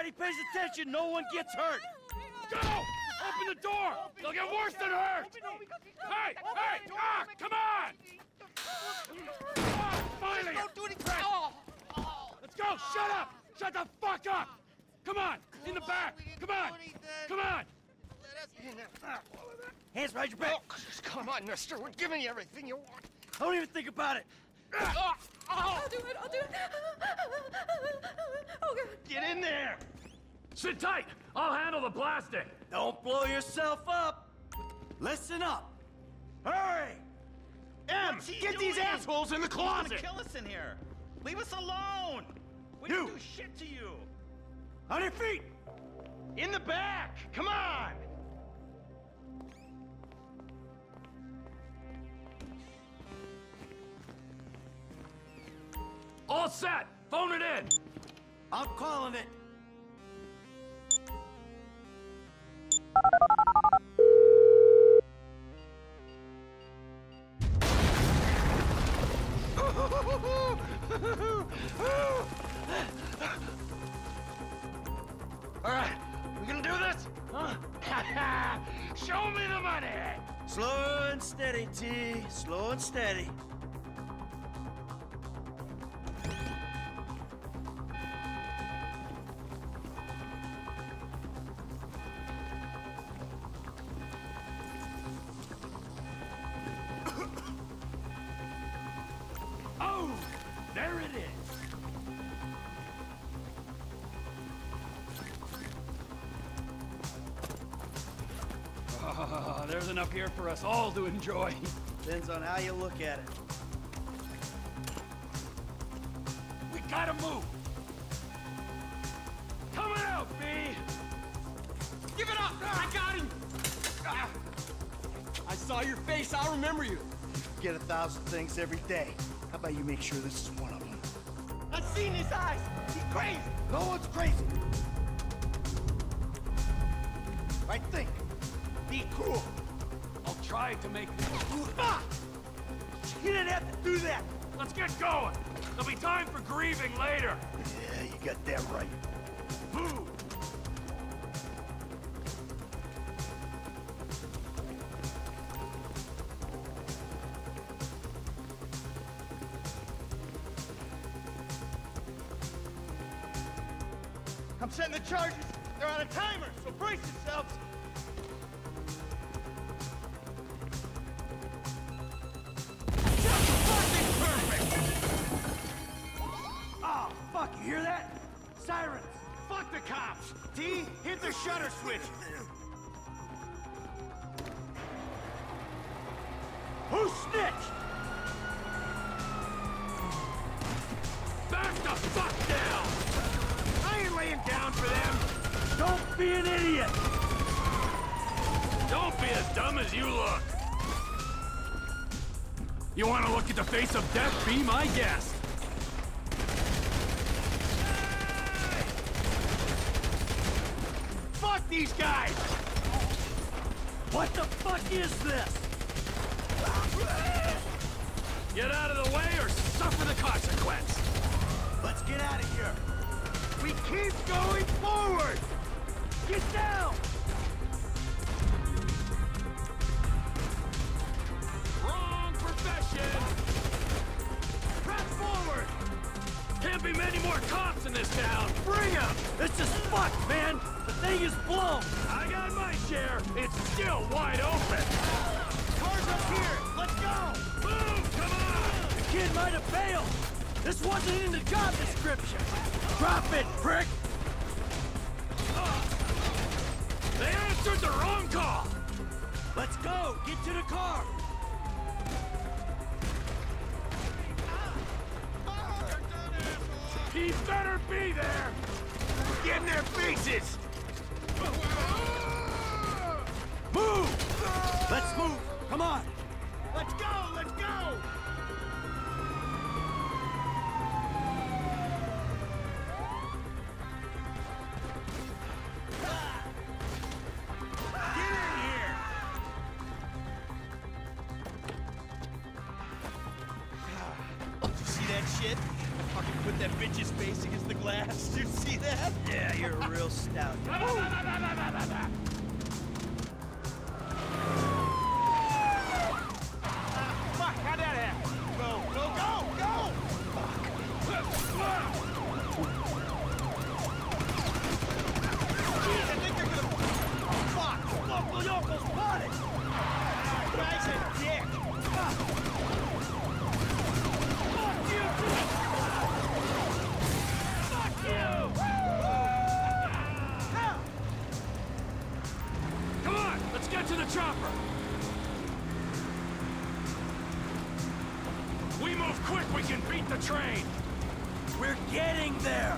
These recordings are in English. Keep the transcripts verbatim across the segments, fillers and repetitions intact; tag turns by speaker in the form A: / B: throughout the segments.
A: Society pays attention, no one gets hurt.
B: Go! Open the door! They'll get worse than hurt! Hey! Hey! Ah! Come on! Oh, finally!
C: Don't do anything! Oh. Oh.
B: Let's go! Shut up! Shut the fuck up! Come on! In the back! Come on! Come on!
A: Hands behind your back.
C: Oh, just come on, mister. We're giving you everything you want.
A: Don't even think about it.
C: Oh. Oh.
D: I'll do it, I'll do it. Oh, God.
C: Get in there!
B: Sit tight! I'll handle the blasting!
A: Don't blow yourself up. Listen up. Hurry.
C: Em, get these assholes in the closet!
E: Kill us in here. Leave us alone. We
A: You.
E: didn't do shit to you.
A: On your feet.
C: In the back! Come on!
B: All set! Phone it in!
A: I'm calling it.
C: All right, we gonna do this? Huh? Show me the money!
A: Slow and steady, T. Slow and steady.
B: Oh! There it is! Oh, there's enough here for us all to enjoy.
A: Depends on how you look at it.
B: We gotta move! Coming out, B!
C: Give it up! I got him! Ah. I saw your face, I'll remember you.
A: You get a thousand things every day. How about you make sure this is one of them?
C: I've seen his eyes! He's crazy!
A: No one's crazy. Right, think. Be cool.
B: I'll try to make this...
A: Ah! You didn't have to do that.
B: Let's get going! There'll be time for grieving later!
A: Yeah, you got that right.
B: Move!
C: I'm setting the charges. They're on a timer, so brace yourselves.
A: Oh, fuck, you hear that? Sirens.
C: Fuck the cops. T, hit the shutter switch.
A: Who snitched?
B: Back the fuck down!
C: I ain't laying down for them.
A: Don't be an idiot.
B: Don't be as dumb as you look! You want to look at the face of death? Be my guest!
C: Fuck these guys!
A: What the fuck is this?
B: Get out of the way or suffer the consequence!
A: Let's get out of here.
C: We keep going forward!
A: Get down!
B: Wrong profession!
C: Press forward!
B: Can't be many more cops in this town!
C: Bring them!
A: This is fucked, man. The thing is blown.
B: I got my share! It's still wide open!
C: Cars up here! Let's go!
B: Move! Come on!
A: The kid might have failed. This wasn't in the job description. Drop it, prick!
B: They answered the wrong call!
A: Let's go! Get to the car!
B: He better be there!
C: Get in their faces!
A: Move! Let's move! Come on!
C: Let's go! Let's go! Get in here! Did you see that shit?
E: fucking put that bitch's face against the glass. Did you see that?
A: Yeah, you're a real stout.
E: Come on, how'd that happen? Go, go, go, go! Jeez, I think they're gonna... Fuck! Local yokel spotted! Guy's a dick! Fuck you! Fuck you!
B: Come on, let's get to the chopper. We move quick, we can beat the train.
A: We're getting there!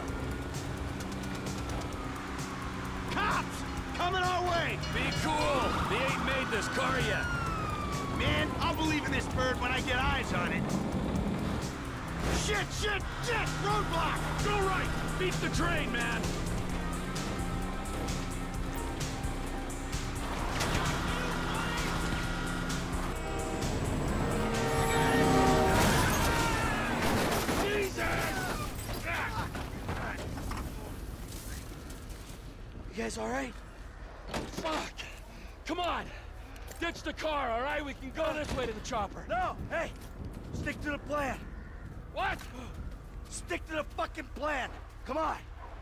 E: Cops! Coming our way!
A: Be cool! They ain't made this car yet.
E: Man, I'll believe in this bird when I get eyes on it. Shit, shit, shit! Roadblock!
B: Go right, beat the train, man.
A: You guys all right?
B: Fuck! Come on! Ditch the car, all right? We can go this way to the chopper.
A: No! Hey! Stick to the plan!
B: What?
A: Stick to the fucking plan! Come on!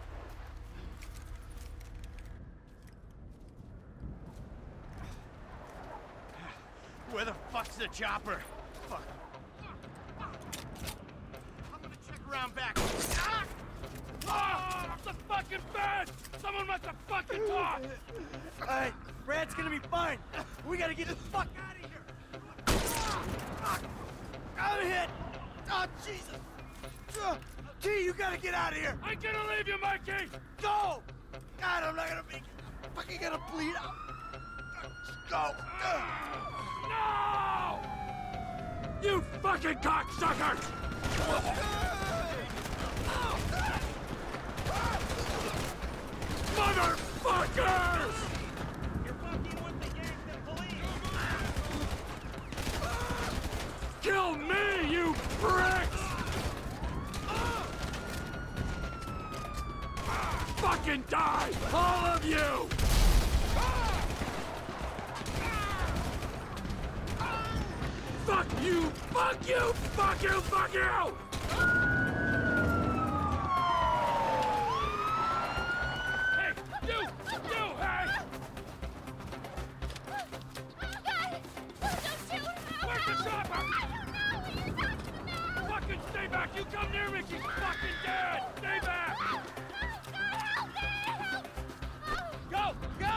E: Where the fuck's the chopper? Fuck. I'm gonna check around back. Ah!
B: Oh, the fucking bed! Someone must have fucking talked!
A: Alright, Brad's gonna be fine! We gotta get the fuck out of here! Ah, I'm hit! Oh, Jesus! Uh, T, you gotta get out of here!
B: I'm gonna leave you, Mikey!
A: Go! God, I'm not gonna make it! I'm fucking gonna bleed out! Go!
B: No! You fucking cocksucker! Motherfuckers!
E: You're fucking with the gangster police!
B: Kill me, you pricks! Fucking die, all of you! Fuck you! Fuck you! Fuck you! Fuck you! Hey! You! You! Hey! Where's the chopper? Fucking stay back! You come near me! She's fucking dead! Stay back! Go! Go!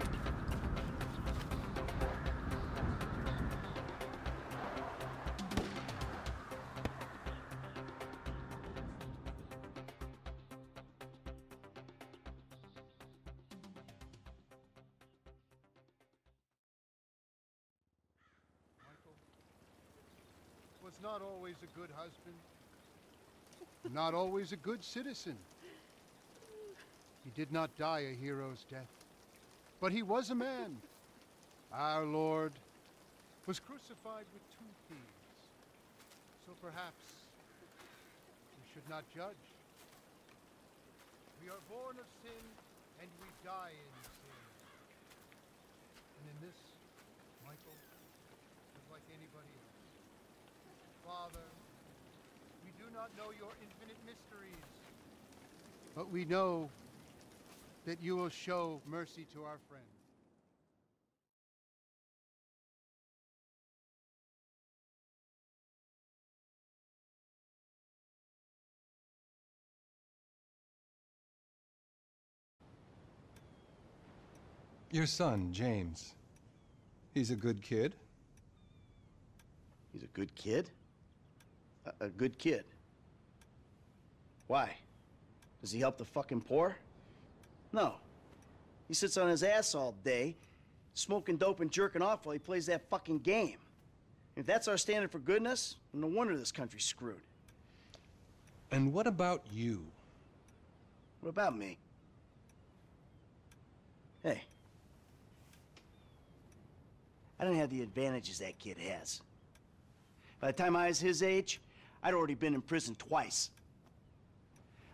D: Was not always a good husband, not always a good citizen. He did not die a hero's death, but he was a man. Our Lord was crucified with two thieves, so perhaps we should not judge. We are born of sin, and we die in sin. And in this, Michael was like anybody else. Father, we do not know your infinite mysteries, but we know that you will show mercy to our friend.
F: Your son, James. He's a good kid.
G: He's a good kid? A, a good kid? Why? Does he help the fucking poor? No. He sits on his ass all day, smoking dope and jerking off while he plays that fucking game. If that's our standard for goodness, no wonder this country's screwed.
F: And what about you?
G: What about me? Hey. I don't have the advantages that kid has. By the time I was his age, I'd already been in prison twice.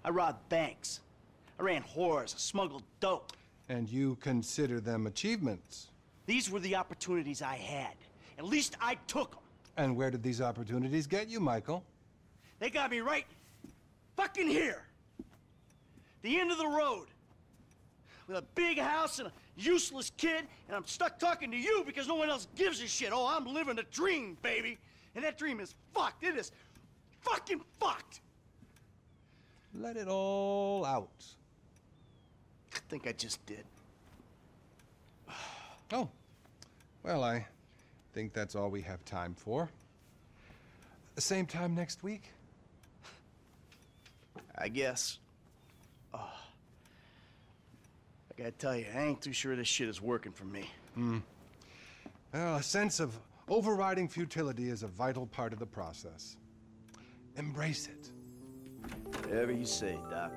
G: I robbed banks. I ran whores, I smuggled dope.
F: And you consider them achievements?
G: These were the opportunities I had. At least I took them.
F: And where did these opportunities get you, Michael?
G: They got me right fucking here. The end of the road. With a big house and a useless kid, and I'm stuck talking to you because no one else gives a shit. Oh, I'm living a dream, baby. And that dream is fucked. It is fucking fucked.
F: Let it all out.
G: I think I just did.
F: Oh, well, I think that's all we have time for. The same time next week?
G: I guess. Oh. I gotta tell you, I ain't too sure this shit is working for me.
F: Hmm. Well, a sense of overriding futility is a vital part of the process. Embrace it.
G: Whatever you say, Doc.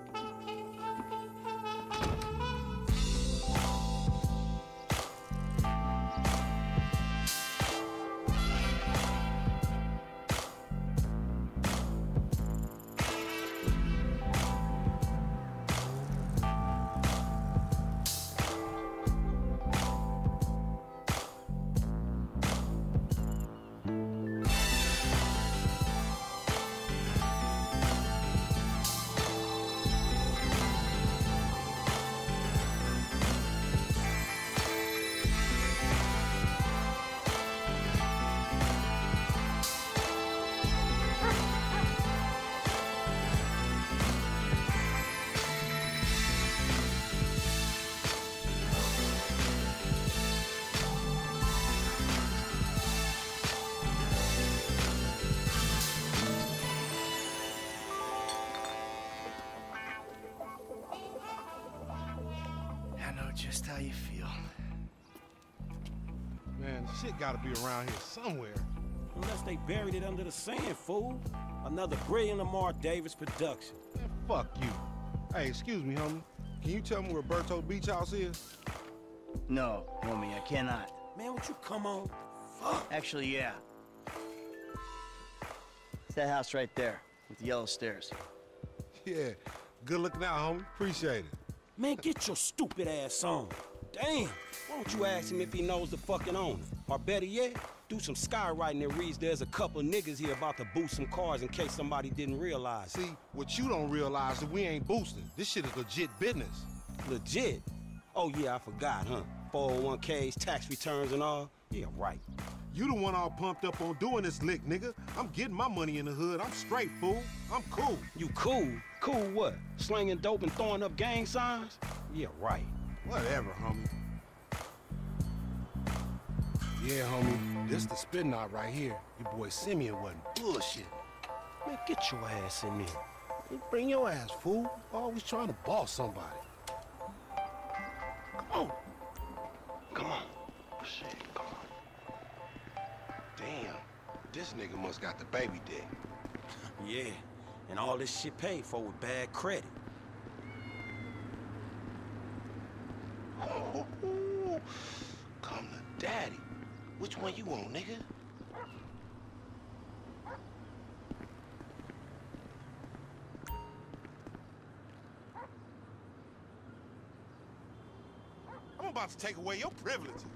G: Just how you feel.
H: Man, shit gotta be around here somewhere.
I: Unless they buried it under the sand, fool. Another brilliant Lamar Davis production.
H: Man, fuck you. Hey, excuse me, homie. Can you tell me where Berto Beach House is?
G: No, homie, I cannot.
I: Man, would you come on? Fuck.
G: Actually, yeah. It's that house right there, with the yellow stairs.
H: Yeah, good looking out, homie. Appreciate it.
I: Man, get your stupid ass on. Damn, why don't you ask him if he knows the fucking owner? Or better yet, do some skywriting that reads there's a couple niggas here about to boost some cars in case somebody didn't realize.
H: See, what you don't realize is we ain't boosting. This shit is legit business.
I: Legit? Oh yeah, I forgot, huh? four oh one K's, tax returns and all? Yeah, right.
H: You the one all pumped up on doing this lick, nigga. I'm getting my money in the hood. I'm straight, fool. I'm cool.
I: You cool? Cool what? Slinging dope and throwing up gang signs? Yeah, right.
H: Whatever, homie. Yeah, homie. This the spin knot right here. Your boy Simeon wasn't bullshit.
I: Man, get your ass in there.
H: Hey, bring your ass, fool. Always trying to boss somebody. Come on. Come on. Shit, come on. Damn. This nigga must got the baby dick.
I: Yeah. And all this shit paid for with bad credit.
H: Oh, come to daddy. Which one you want, nigga? I'm about to take away your privileges.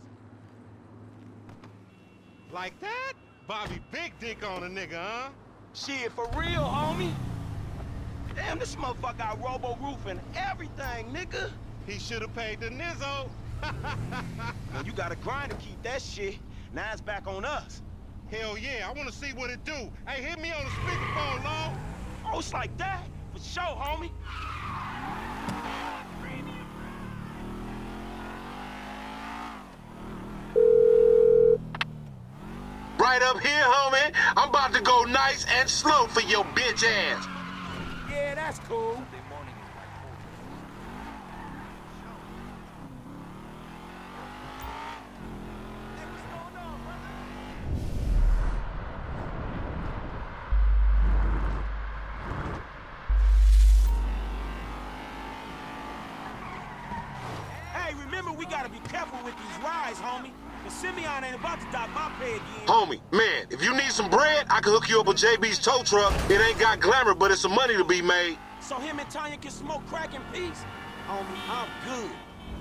H: Like that? Bobby big dick on a nigga, huh?
I: Shit, for real, homie. Damn, this motherfucker got robo-roof and everything, nigga.
H: He should have paid the nizzo.
I: Well, you gotta grind to keep that shit. Now it's back on us.
H: Hell yeah, I wanna see what it do. Hey, hit me on the speakerphone, Long.
I: Oh, it's like that? For sure, homie.
H: Right up here, homie. I'm about to go nice and slow for your bitch ass.
I: Yeah, that's cool. Hey, remember we gotta be careful with these rides, homie. Cause Simeon ain't about to dock my pay again.
H: Homie, man, if you need some bread, I can hook you up with J B's tow truck. It ain't got glamour, but it's some money to be made.
I: So him and Tanya can smoke crack in peace? Homie, I'm good.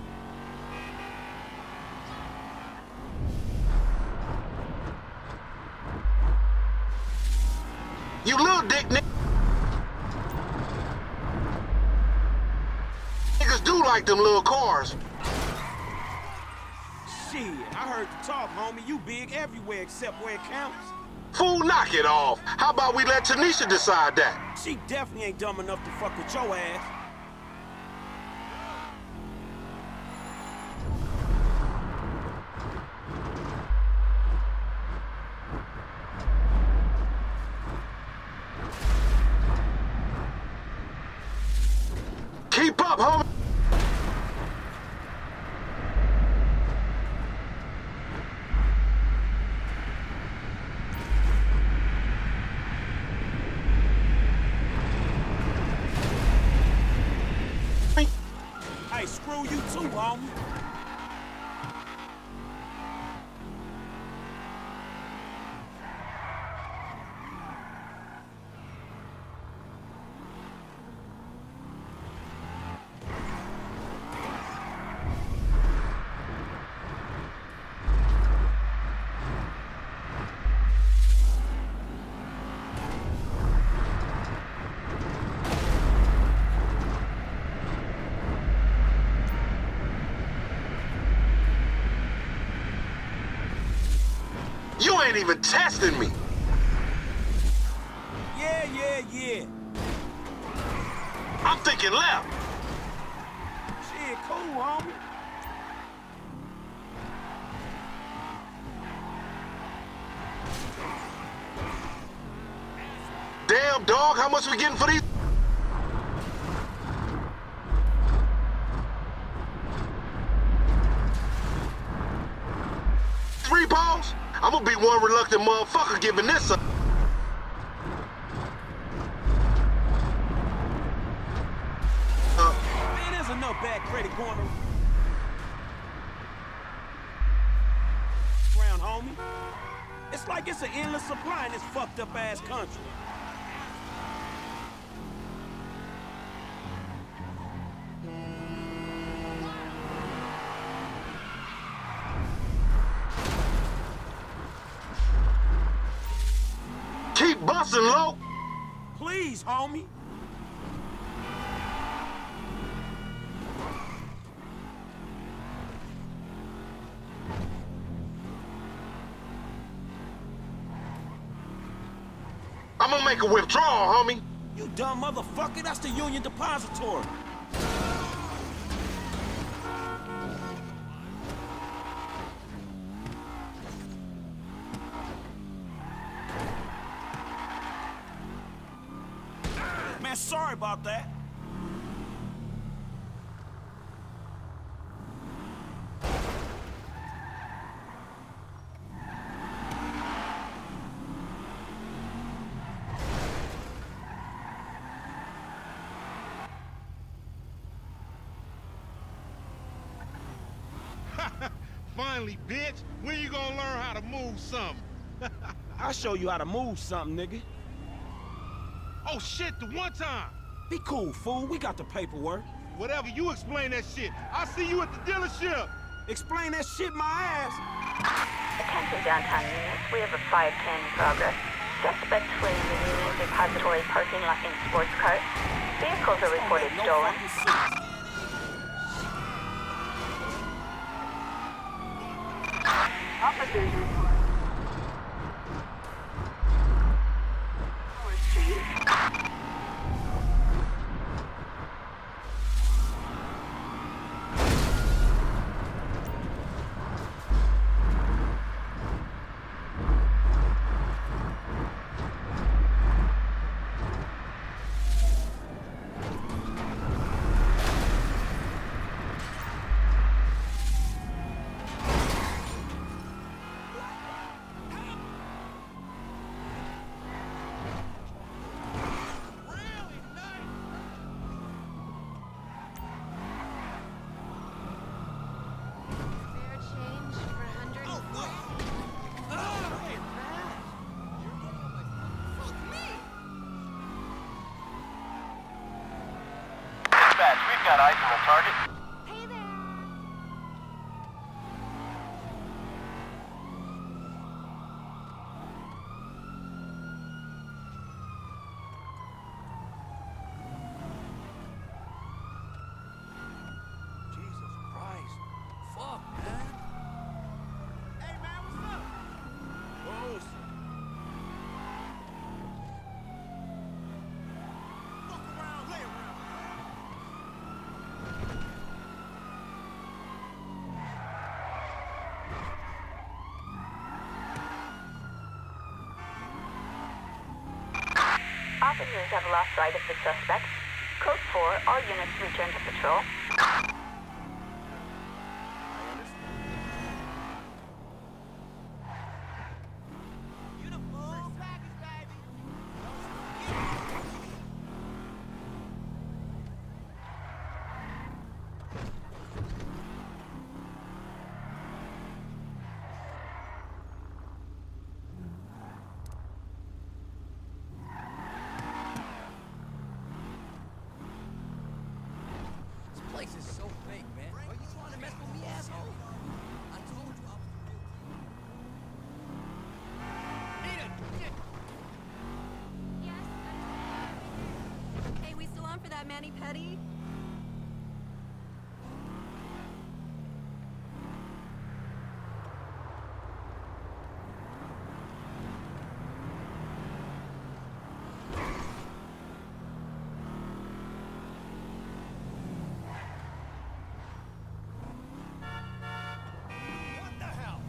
H: You little dick nigga. Niggas do like them little cars.
I: Shit, I heard you talk, homie. You big everywhere except where it counts.
H: Fool, knock it off. How about we let Tanisha decide that?
I: She definitely ain't dumb enough to fuck with your ass.
H: Keep up, homie.
I: Hey, screw you too, homie.
H: You ain't even testing me.
I: Yeah, yeah, yeah.
H: I'm thinking left.
I: Shit, cool, homie.
H: Damn, dog, how much we getting for these? Three balls? I'm gonna be one reluctant motherfucker giving this up. Uh,
I: Man, there's enough bad credit going around, homie. It's like it's an endless supply in this fucked up ass country.
H: keep busting, low.
I: Please, homie.
H: I'm gonna make a withdrawal, homie.
I: You dumb motherfucker, that's the Union Depository. Man, sorry about that.
E: Finally, bitch. When you gonna learn how to move something?
I: I'll show you how to move something, nigga.
E: Oh, shit, the one time.
I: Be cool, fool. We got the paperwork.
E: Whatever, you explain that shit. I'll see you at the dealership.
I: Explain that shit my ass.
J: Attention downtown units. We have a five ten in progress. Suspect fleeing the Union Depository parking lot in sports cars. Vehicles are reported
I: No
J: stolen.
I: fucking sense.
J: Officers report. Lower Street.
K: got eyes on the target?
J: Hey there.
A: Jesus Christ. Fuck, man. Hey, man, what's up? Close. Look around, lay around.
J: Officers have lost sight of the suspect. Code four, all units return to patrol.
A: Uniform package, baby. This place is so fake, man. Are you trying to mess with me, asshole? I told you I was the real deal. Nita!
L: Yes. Hey, we still on for that Manny Petty?
A: What the hell?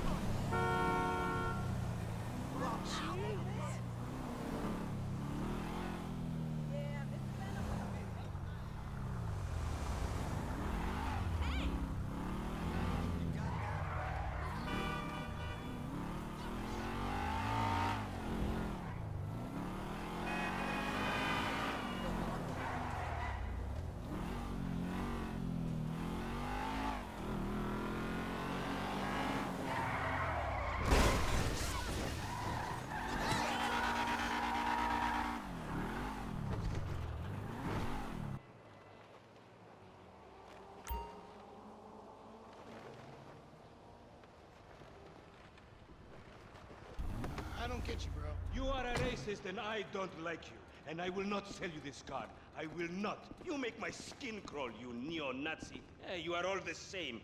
E: I don't get you, bro.
I: You are a racist and I don't like you. And I will not sell you this car. I will not. You make my skin crawl, you neo-Nazi. Hey, you are all the same.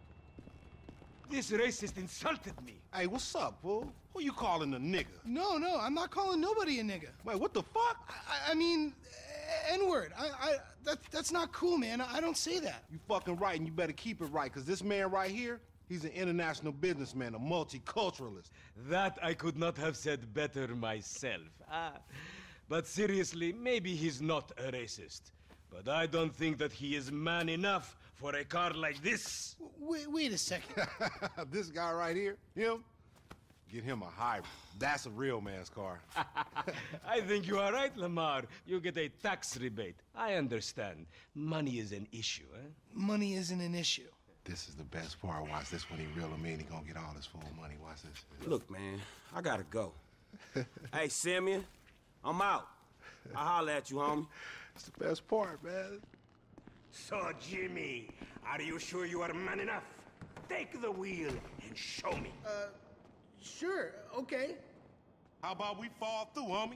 I: This racist insulted me.
H: Hey, what's up, fool? Who you calling a nigga?
E: No, no, I'm not calling nobody a nigga.
H: Wait, what the fuck?
E: I, I mean, N-word. I, I, that, that's not cool, man. I, I don't say that.
H: You fucking right, and you better keep it right, because this man right here, he's an international businessman, a multiculturalist.
I: That I could not have said better myself. Ah, but seriously, maybe he's not a racist. But I don't think that he is man enough for a car like this.
E: Wait, wait a second.
H: This guy right here, him, get him a hybrid. That's a real man's car.
I: I think you are right, Lamar. You get a tax rebate. I understand. Money is an issue, eh?
E: Money isn't an issue.
H: This is the best part. Watch this when he reel him in. He gonna get all his full money. Watch this.
I: Look, man, I gotta go. Hey, Simeon, I'm out. I'll holler at you, homie.
H: It's the best part, man.
I: So, Jimmy, are you sure you are man enough? Take the wheel and show me.
E: Uh, sure, okay.
H: How about we fall through, homie?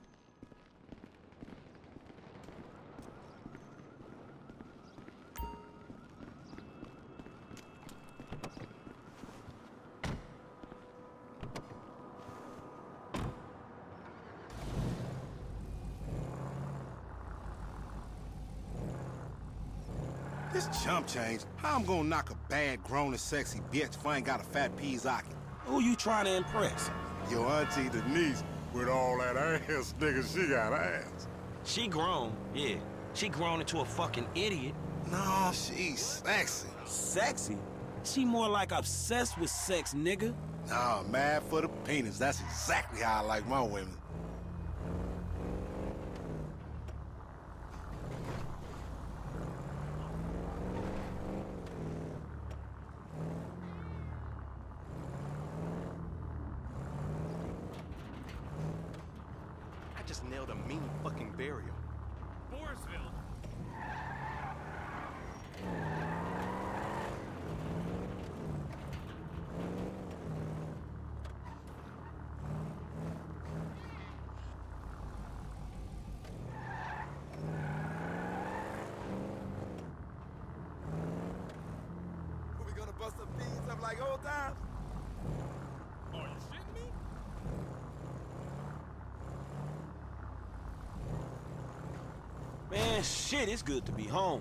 H: This chump change, how I'm gonna knock a bad, grown and sexy bitch if I ain't got a fat peas ocking?
I: Who you trying to impress?
H: Your auntie Denise, with all that ass, nigga, she got ass.
I: She grown, yeah. She grown into a fucking idiot.
H: No, she's sexy.
I: Sexy? She more like obsessed with sex, nigga.
H: Nah, mad for the penis. That's exactly how I like my women.
M: Nailed a mean fucking burial.
B: Forestville.
K: bust some beans up like old times?
B: Are you shitting me?
I: Man, shit, it's good to be home.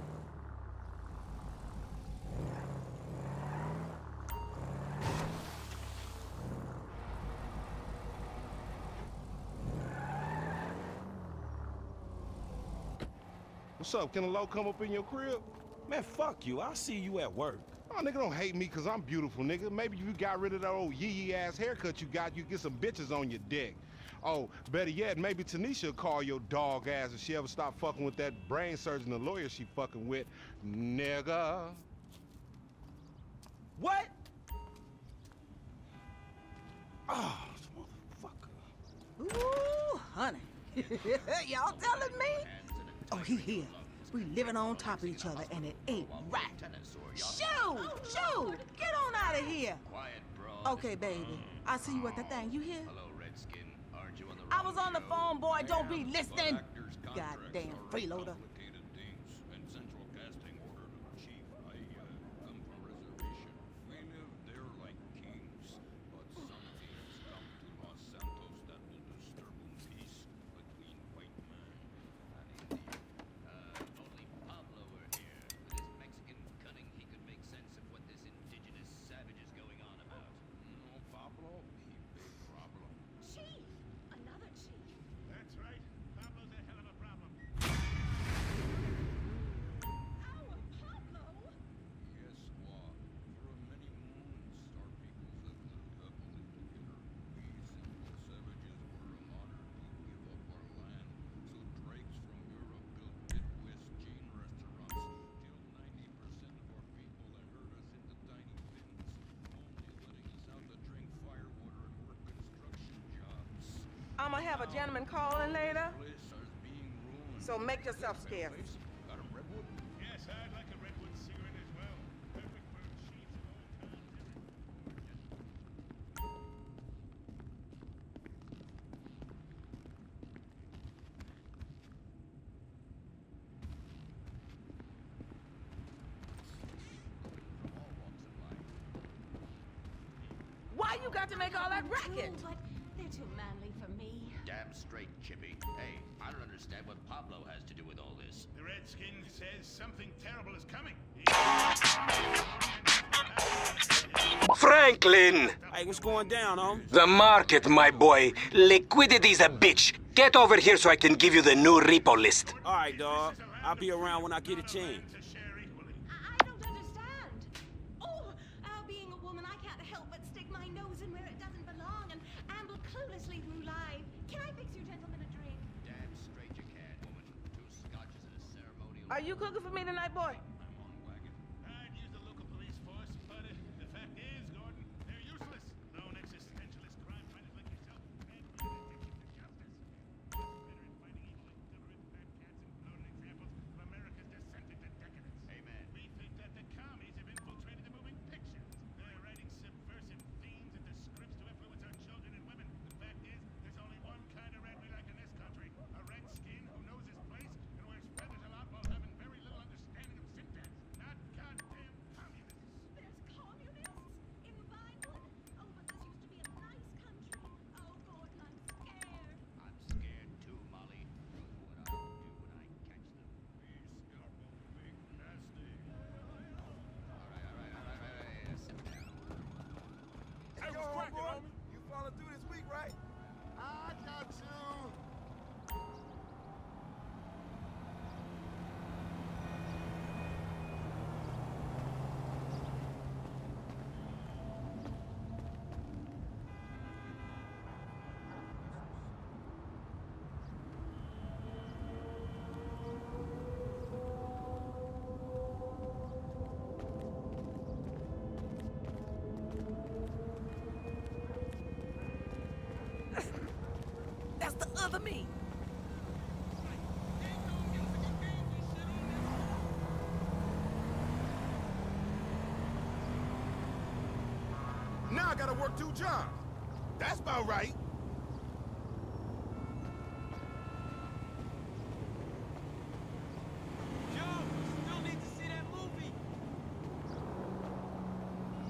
H: What's up? Can a low come up in your crib?
I: Man, fuck you. I'll see you at work.
H: Oh, nigga, don't hate me because I'm beautiful, nigga. Maybe you got rid of that old yee-yee ass haircut you got, you get some bitches on your dick. Oh, better yet, maybe Tanisha will call your dog ass if she ever stop fucking with that brain surgeon, the lawyer she fucking with, nigga.
I: What? Oh, this motherfucker.
M: Ooh, honey. Y'all telling me? Oh, he here. We living on top of each other, and it ain't right. Shoo! Shoo! Get on out of here. Okay, baby. I see you at the thing. You hear? I was on the phone, boy. Don't be listening. Goddamn freeloader. I'm gonna have a gentleman calling later, so make yourself scarce.
E: Yes, I'd like a redwood cigarette as well. Perfect for sheets of old times.
M: Why you got to make all that racket?
L: Cool, but they're too manly for me.
N: Damn straight, Chippy. Hey, I don't understand what Pablo has to do with all this.
E: The Redskin says something terrible is coming.
O: Franklin!
I: Hey, what's going down, homie?
O: The market, my boy. Liquidity's a bitch. Get over here so I can give you the new repo list.
I: All right, dog. I'll be around when I get a chance.
L: I don't understand. Oh, uh, being a woman, I can't help but stick my nose in where it doesn't belong and amble cluelessly through life. Can I fix your gentleman a drink?
N: Damn straight you can, woman. Two scotches and a ceremonial...
M: Are you cooking for me tonight, boy?
E: I'd use the local police force, but uh, the fact is, Gordon, they're useless. Lone existentialist crime fighters like yourself can't do justice. Better in fighting evil like deliberate fat cats and bloated examples of America's descent into decadence.
N: Amen.
E: We think that the commies have infiltrated the moving pictures. They're writing subversive themes into scripts to influence our children and women. The fact is, there's only one kind of red we like in this country. A redskin who knows his place and wears feathers a lot while having very little understanding of syntax. Not goddamn communists.
L: There's communists in Vinewood? Oh, but this used to be a nice country. Oh, Gordon, I'm scared.
N: I'm scared too, Molly. Look what I'll do when I catch them.
E: These scalpel big nasty.
N: All right, all right, all right, all right, all right. Sit down.
K: Hey, what's cracking, homie? You falling through this week, right? I got you.
M: That's the other me.
K: Now I gotta work two jobs. That's about right.
C: Joe, still need to see that movie.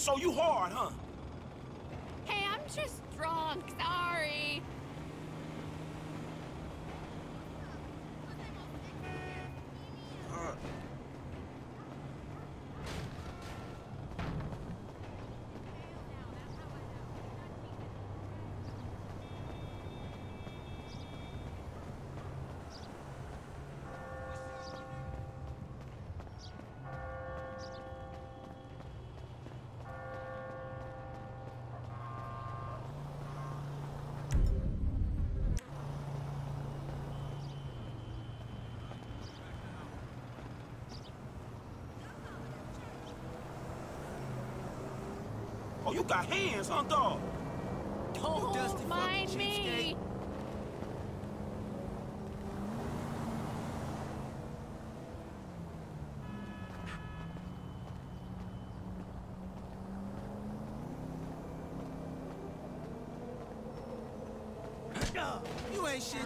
I: So you hard, huh?
P: Hey, I'm just drunk. Sorry.
I: Uh. Oh, you got hands, huh, dog?
P: Don't mind me.
C: You ain't shit.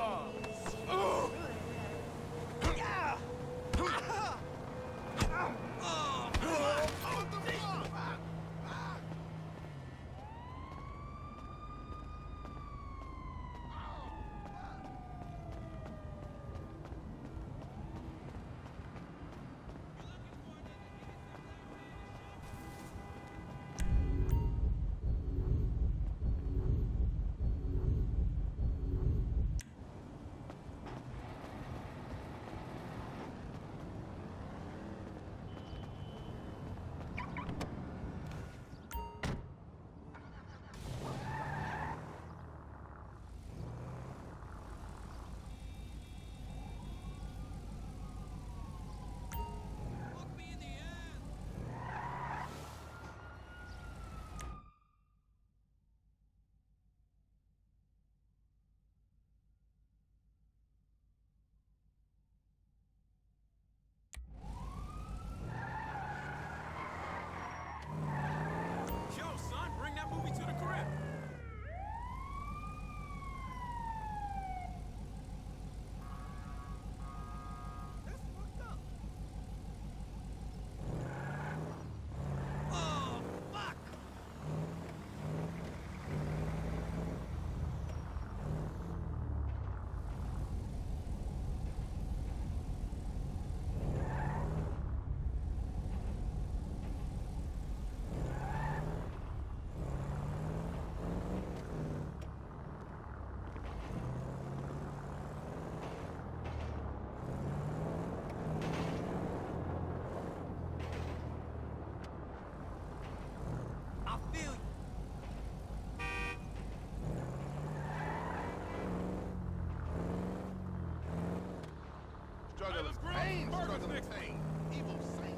E: Struggle is pain, struggle is pain. Evil saints.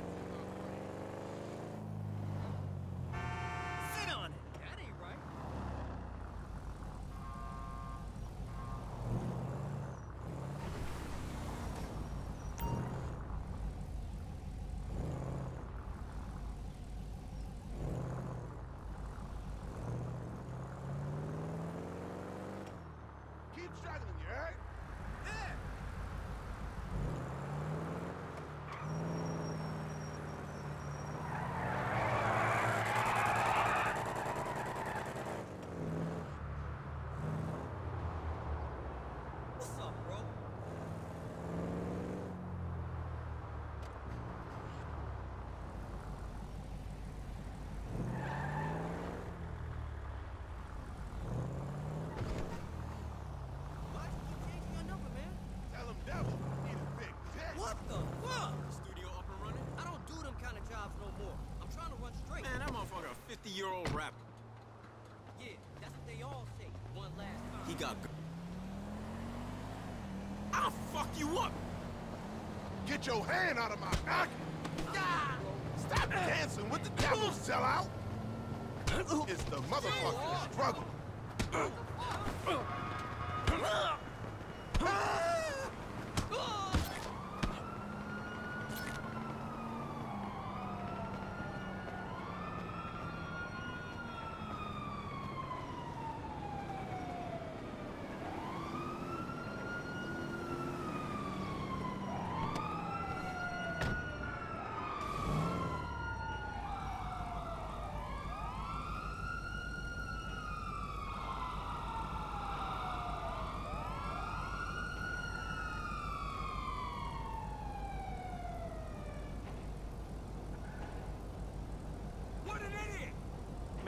C: Sit on it. That ain't right.
E: Keep struggling, you heard? Yeah.
C: What's up, bro? Why'd you keep changing your number, man?
E: Tell him devil, need a big dick.
C: What the fuck? Studio up and running? I don't do them kind of jobs no more. I'm trying to run straight. Man, that motherfucker a fifty-year-old rapper. Yeah, that's what they all say. One last time. He got g- I'll fuck you up!
E: Get your hand out of my pocket! Stop dancing with the devil, sellout! It's the motherfucking struggle.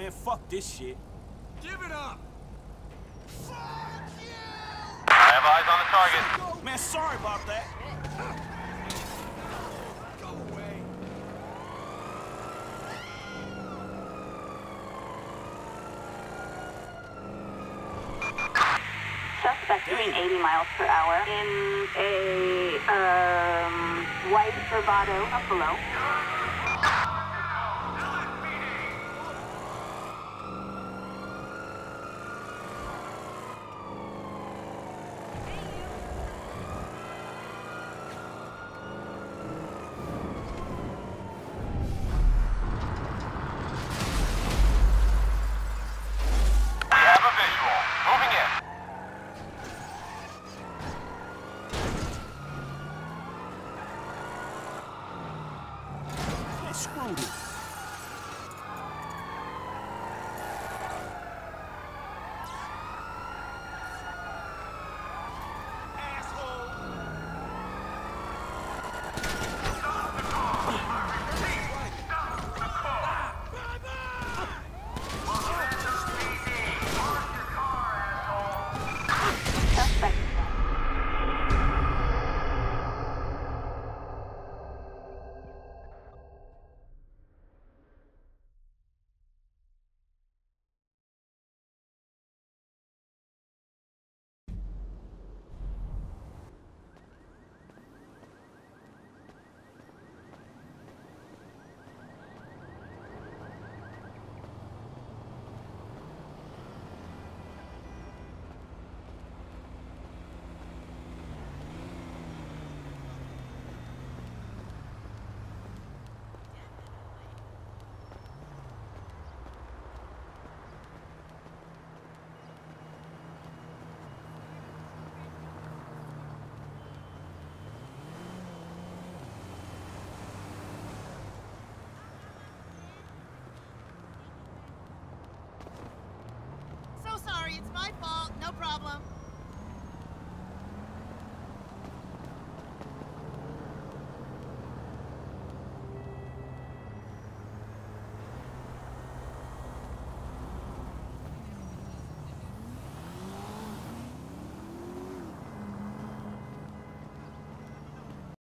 I: Man, fuck this shit.
K: Give it up!
Q: I have eyes on the target.
I: Man, sorry about that.
K: Go away.
J: Suspect doing eighty miles per hour in a um, white Bravado Buffalo.
Q: We have a visual. Moving in.
I: Man, screw this.